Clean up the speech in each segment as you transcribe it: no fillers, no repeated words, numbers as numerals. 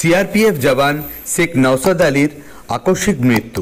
CRPF জওয়ান শেখ নওশাদ আলীর আকস্মিক মৃত্যু।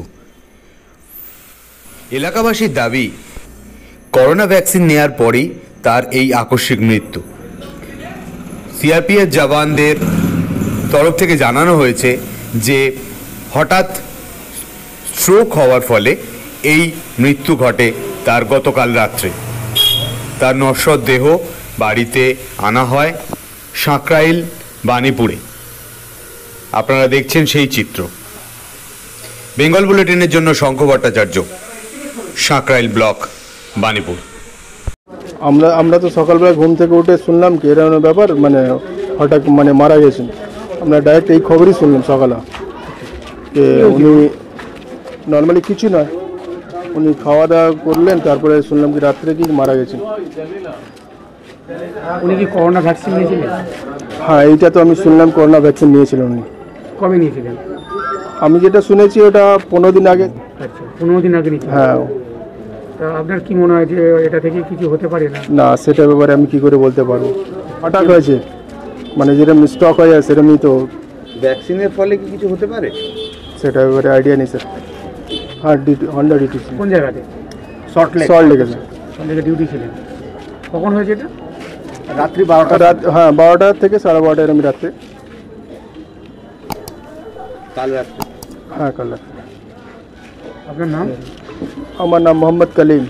এলাকাবাসীর দাবি, করোনা ভ্যাকসিন নেয়ার পরেই তার এই আকস্মিক মৃত্যু। সিআরপিএফ জওয়ানদের তরফ থেকে জানানো হয়েছে যে হঠাৎ স্ট্রোক হওয়ার ফলে এই মৃত্যু ঘটে তার গতকাল রাত্রে। তার নশ্বর দেহ বাড়িতে আনা হয় সাঁকরাইল বাণীপুরে। আপনারা দেখছেন সেই চিত্র। বেঙ্গল বুলেটিনের জন্য শঙ্খ ভট্টাচার্য, সাঁকরাইল ব্লক, বাণীপুর। আমরা তো সকালবেলা ঘুম থেকে উঠে শুনলাম কি এরকম ব্যাপার, মানে হঠাৎ মারা গেছেন। আমরা ডাইরেক্ট এই খবরই শুনলাম সকালে। উনি নর্মালি কিছু নয়, উনি খাওয়া দাওয়া করলেন, তারপরে শুনলাম কি রাত্রে কি মারা গেছেন। উনি কি করোনা ভ্যাকসিন নিয়েছিলেন? হ্যাঁ, এইটা তো আমি শুনলাম করোনা ভ্যাকসিন নিয়েছিলেন উনি। কবে নিয়েছিলেন? আমি যেটা শুনেছি ওটা 15 দিন আগে। আচ্ছা, 15 দিন আগে নিয়েছিলেন। হ্যাঁ। তা আপনার কি মনে হয় যে এটা থেকে কিছু হতে পারে না? না, সেটার ব্যাপারে আমি কি করে বলতে পারবো। হঠাৎ হয়েছে, মানে যেরকম স্টক হয়ে যায় সেরকমই তো। ভ্যাকসিনের ফলে কি কিছু হতে পারে সেটার ব্যাপারে আইডিয়া নেই স্যার। হ্যাঁ, হন্ডা ডিউটি। কোন জায়গাতে? সল্ট লেকে স্যার। সল্ট লেকে ডিউটি ছিলেন। কখন হয়েছে এটা? রাত্রি 12টা। হ্যাঁ, 12টা থেকে 12:30 এরকম রাত্রে। কাল রাত্রে? হ্যাঁ, কাল রাত্রে। আপনার নাম? আমার নাম Mohammad Kalim.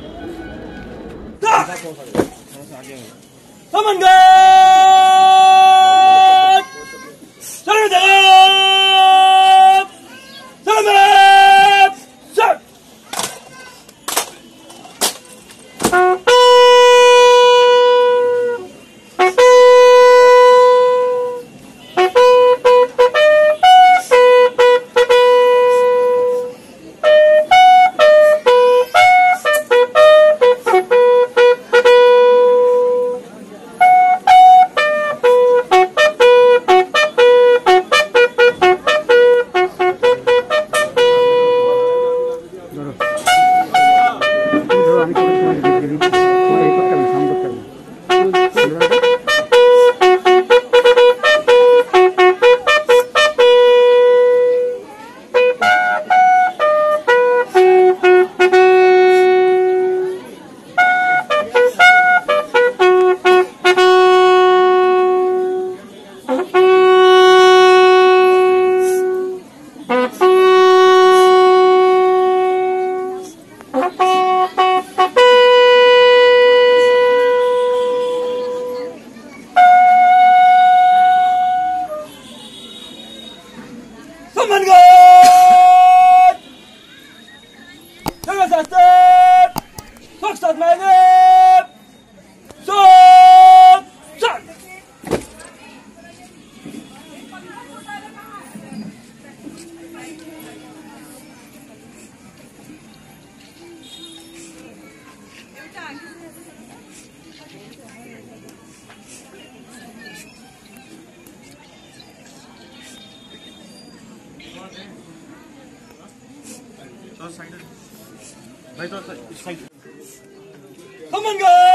Come on, guys!